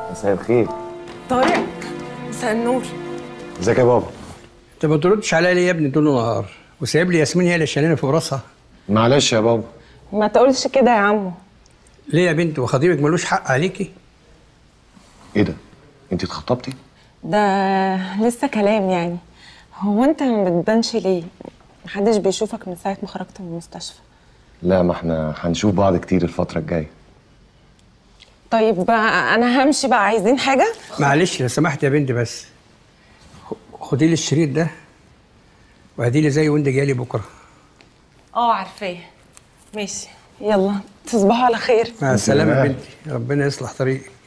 مساء الخير. طارق، مساء النور. ازيك يا بابا؟ انت ما بتردش عليا ليه يا ابني طول النهار؟ وسايب لي ياسمين هي اللي شايلاني فوق راسها. معلش يا بابا. ما تقولش كده يا عمو. ليه يا بنت؟ وخطيبك ملوش حق عليكي؟ ايه ده؟ انت اتخطبتي؟ ده لسه كلام يعني. هو انت ما بتبانش ليه؟ محدش بيشوفك من ساعة ما خرجت من المستشفى. لا، ما احنا هنشوف بعض كتير الفترة الجاية. طيب بقى انا همشي بقى، عايزين حاجة؟ معلش لو سمحت يا بنت، بس خدي لي الشريط ده وهدي لي زي وانت جاي بكره. عارفاه. ماشي، يلا تصبحوا على خير. مع السلامه يا بنتي، ربنا يصلح طريقك.